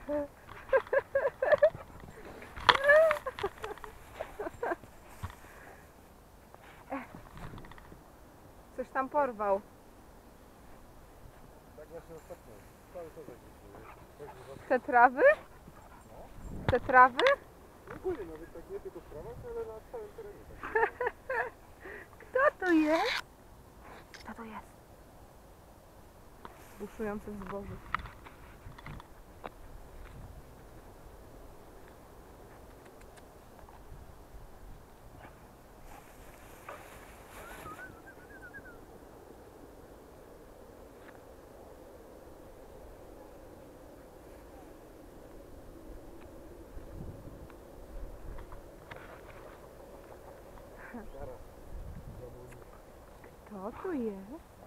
Coś tam porwał. Tak właśnie ostatnio. Cały czas Te trawy? Te trawy? ogólnie nawet tak nie tylko w trawach, ale na całym terenie. Tak. Kto to jest? Kto to jest? Buszujący w zbożu. Kto tu jest?